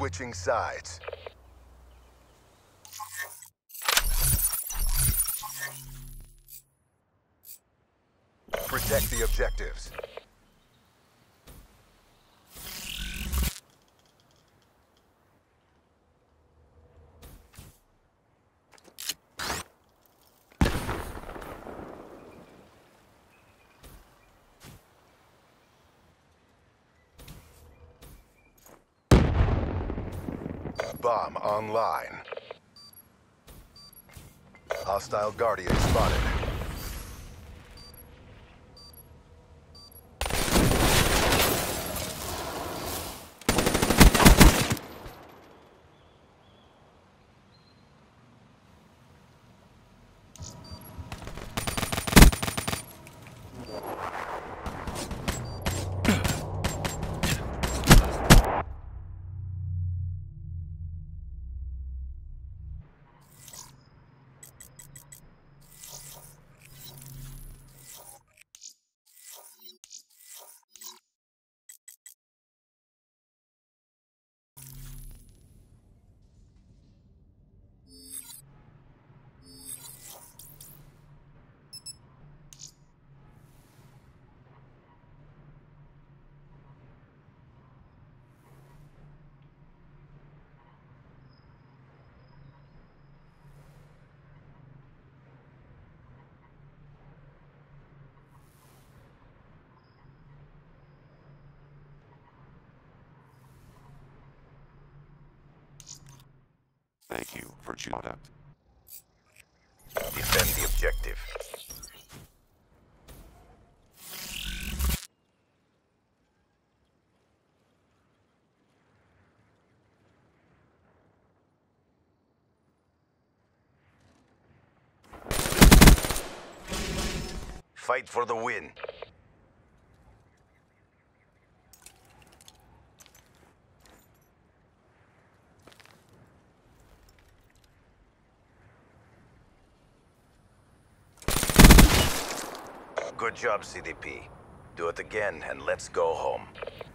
Switching sides. Protect the objectives. Bomb online. Hostile Guardian spotted. Thank you for choosing product. Defend the objective. Fight for the win. Good job, CDP. Do it again and let's go home.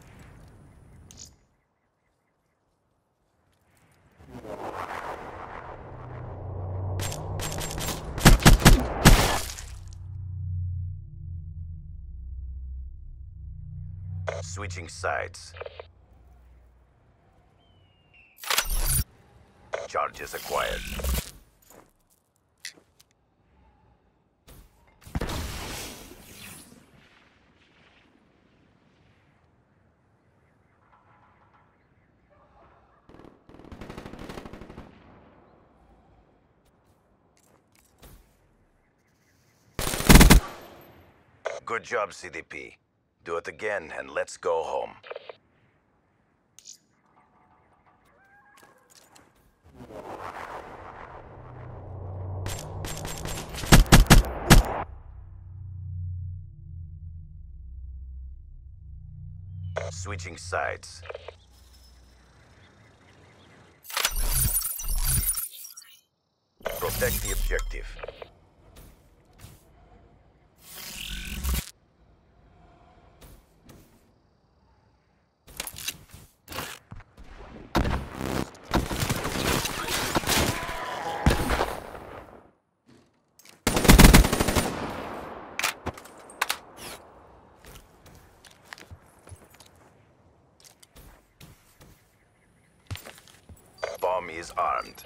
Switching sides. Charges acquired. Good job, CDP. Do it again and let's go home. Switching sides. Protect the objective. Bomb is armed.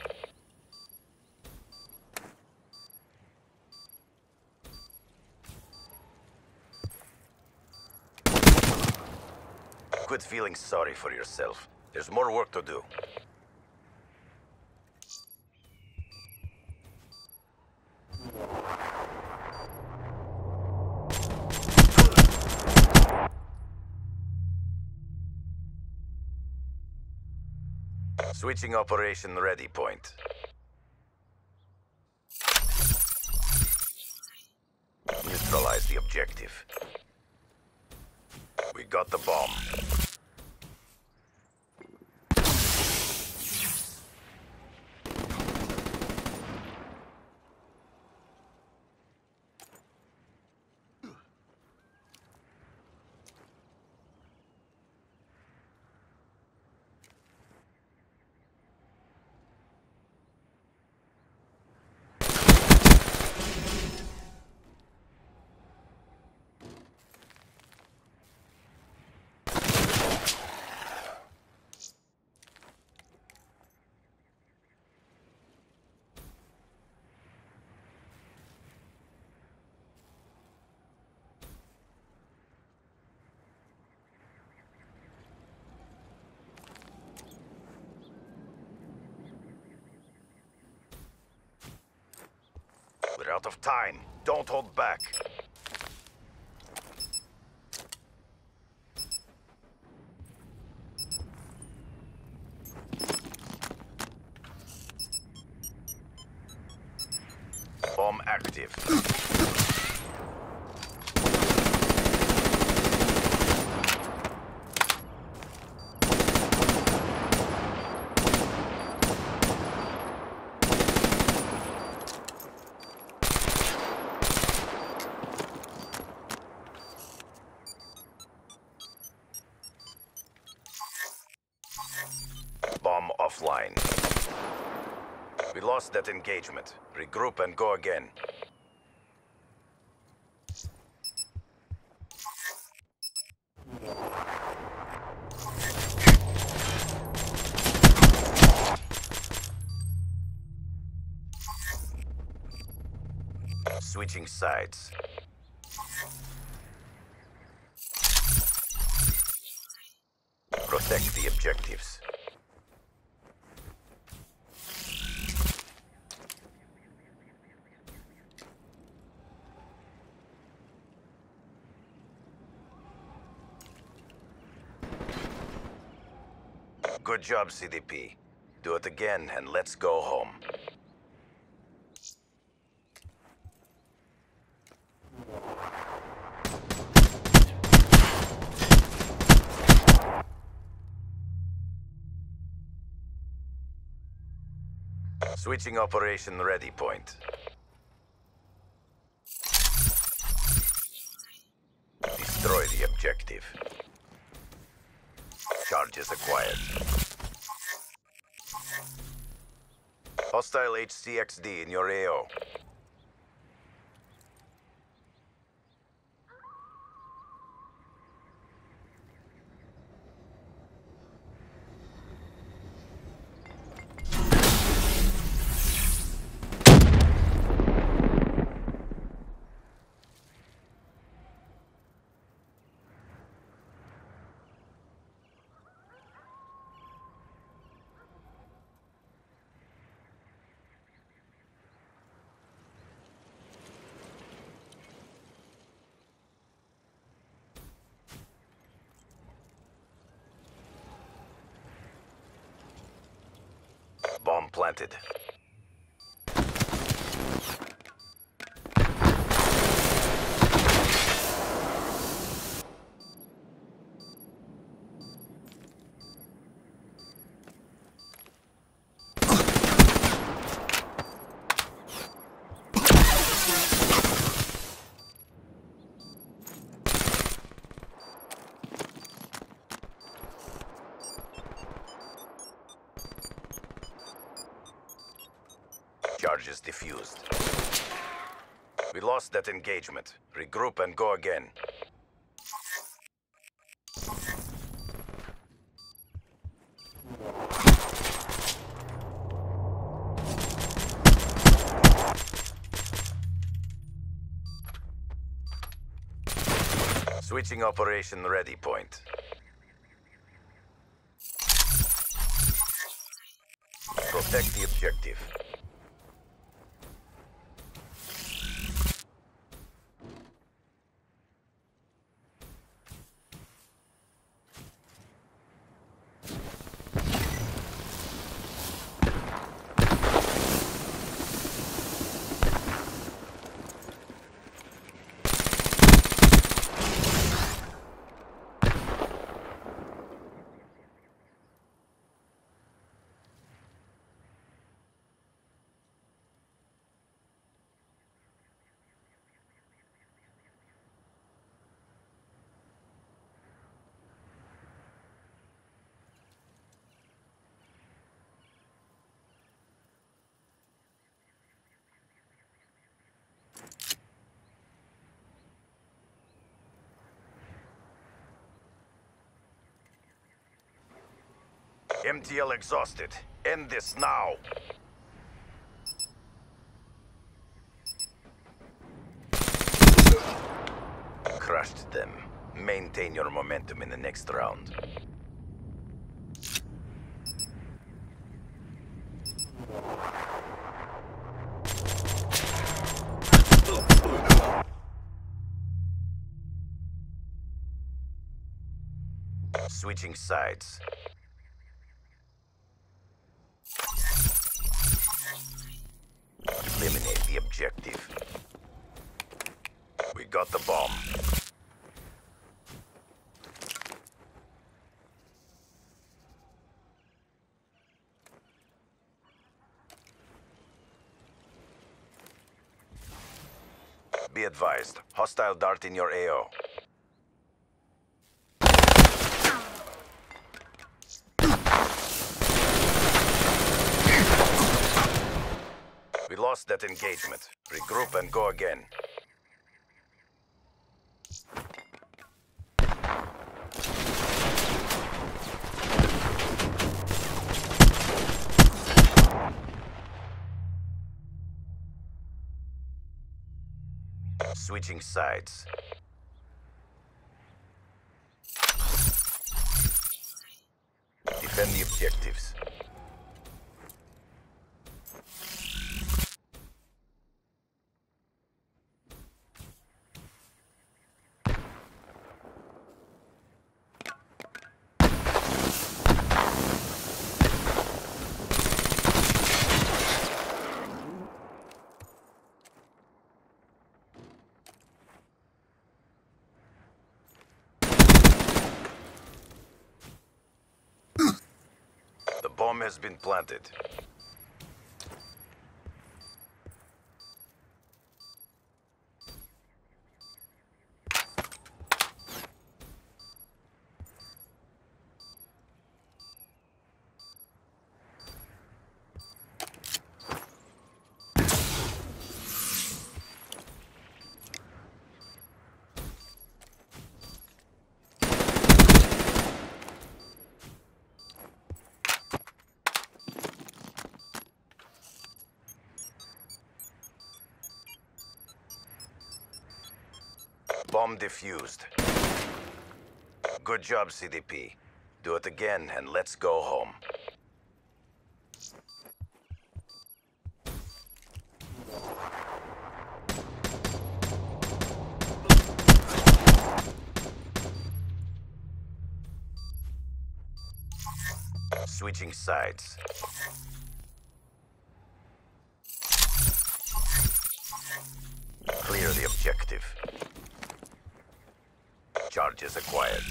Quit feeling sorry for yourself. There's more work to do. Switching operation ready point. Neutralize the objective. We got the bomb. We're out of time. Don't hold back. Bomb active. Bomb offline. We lost that engagement. Regroup and go again. Switching sides. Protect the objectives. Good job, CDP. Do it again and let's go home. Switching operation ready point. Destroy the objective. Charges acquired. Hostile HCXD in your AO. Bomb planted. Charges diffused. We lost that engagement. Regroup and go again. Switching operation ready point. Protect the objective. MTL exhausted. End this now. Crushed them. Maintain your momentum in the next round. Switching sides. Eliminate the objective. We got the bomb. Be advised, hostile dart in your AO. We lost that engagement. Regroup and go again. Switching sides. Defend the objectives. The bomb has been planted. Bomb defused. Good job, CDP. Do it again and let's go home. Switching sides. Clear the objective. Charges acquired.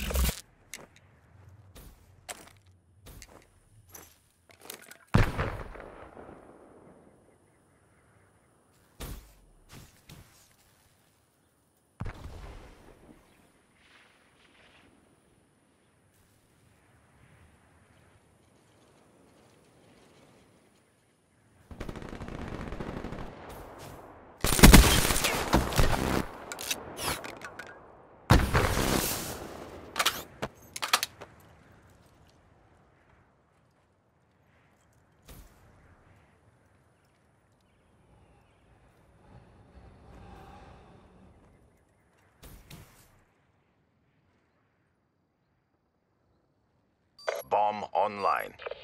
Bomb online.